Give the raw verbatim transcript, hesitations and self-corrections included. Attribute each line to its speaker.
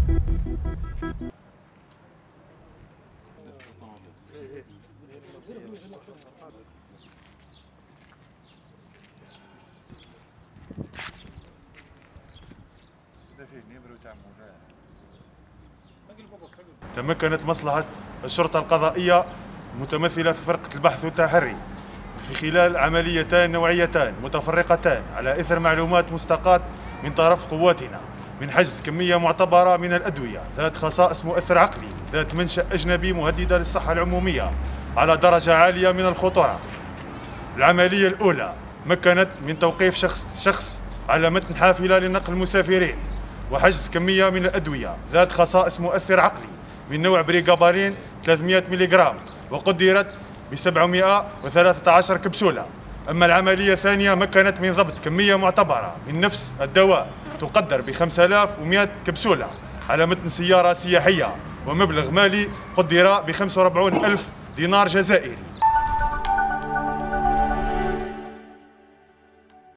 Speaker 1: تمكنت مصلحة الشرطة القضائية متمثلة في فرقة البحث والتحري في خلال عمليتان نوعيتان متفرقتان على إثر معلومات مستقاة من طرف قواتنا من حجز كمية معتبرة من الأدوية ذات خصائص مؤثر عقلي ذات منشأ أجنبي مهددة للصحة العمومية على درجة عالية من الخطورة. العملية الأولى مكنت من توقيف شخص, شخص على متن حافلة لنقل المسافرين وحجز كمية من الأدوية ذات خصائص مؤثر عقلي من نوع بريغابارين ثلاثمئة ملغ وقدرت ب سبعمئة وثلاثة عشر كبسولة. أما العملية الثانية مكنت من ضبط كمية معتبرة من نفس الدواء تقدر ب خمسة آلاف ومئة كبسولة على متن سيارة سياحية ومبلغ مالي قدر ب خمسة وأربعين ألف دينار جزائري.